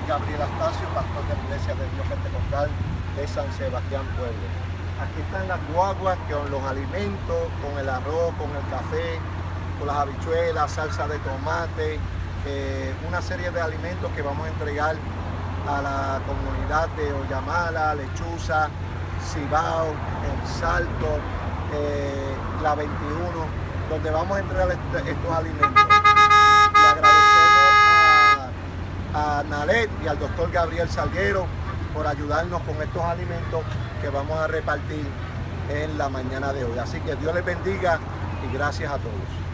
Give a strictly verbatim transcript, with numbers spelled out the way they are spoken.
Gabriel Astacio, pastor de la Iglesia de Dios Pentecostal de San Sebastián, Pueblo. Aquí están las guaguas con los alimentos, con el arroz, con el café, con las habichuelas, salsa de tomate, eh, una serie de alimentos que vamos a entregar a la comunidad de Oyamala, Lechuza, Cibao, El Salto, eh, la veintiuno, donde vamos a entregar este, estos alimentos. Y agradecemos a, a Nalet y al doctor Gabriel Salguero por ayudarnos con estos alimentos que vamos a repartir en la mañana de hoy. Así que Dios les bendiga y gracias a todos.